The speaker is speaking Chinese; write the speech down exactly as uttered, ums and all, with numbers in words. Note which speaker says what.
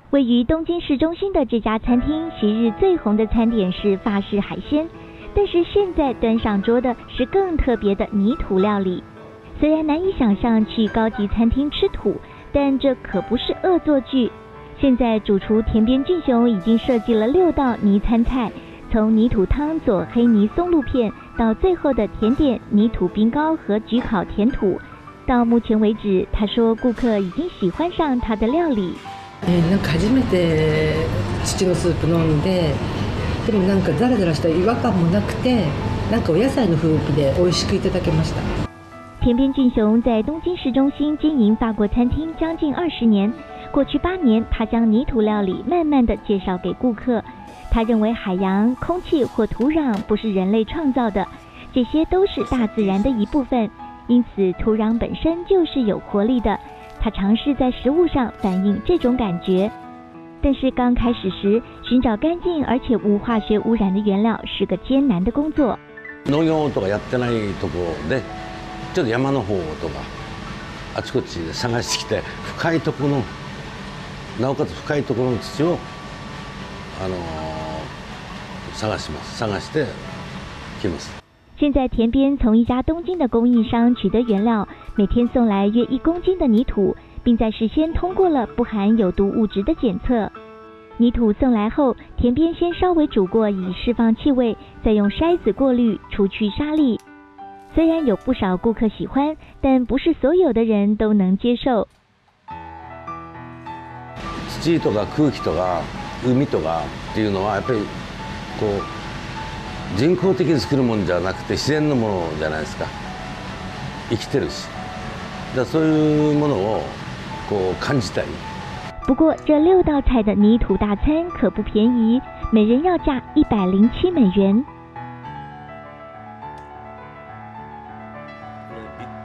Speaker 1: 位于东京市中心的这家餐厅，昔日最红的餐点是法式海鲜，但是现在端上桌的是更特别的泥土料理。虽然难以想象去高级餐厅吃土，但这可不是恶作剧。现在主厨田边俊雄已经设计了六道泥餐菜，从泥土汤佐黑泥松露片，到最后的甜点泥土冰糕和焗烤甜土。到目前为止，他说顾客已经喜欢上他的料理。
Speaker 2: えー、なんか初めて土のスープ飲んで、でもなんかザラザラした違和感もなくて、なんかお野菜の風味で美味しくいただけました。
Speaker 1: 田边俊雄在东京市中心经营法国餐厅将近二十年，过去八年，他将泥土料理慢慢的介绍给顾客。他认为海洋、空气或土壤不是人类创造的，这些都是大自然的一部分，因此土壤本身就是有活力的。他尝试在食物上反映这种感觉，但是刚开始时，寻找干净而且无化学污染的原料是个艰难的工作。
Speaker 3: 農業とかやってないとこで、ちょっと山の方とかあちこち探してきて、深いところの、なおかつ深いところの土をあの探します。探してきます。
Speaker 1: 现在田边从一家东京的供应商取得原料，每天送来约一公斤的泥土，并在事先通过了不含有毒物质的检测。泥土送来后，田边先稍微煮过以释放气味，再用筛子过滤除去沙粒。虽然有不少顾客喜欢，但不是所有的人都能接受。
Speaker 3: 土とか空気とか海とかっていうのはやっぱりこう。人工的に作るものじゃなくて自然のものじゃないですか。生きてるし、だそういうものをこう感じたい。
Speaker 1: 不过这六道菜的泥土大餐可不便宜，每人要价一百零七美元。
Speaker 3: びっ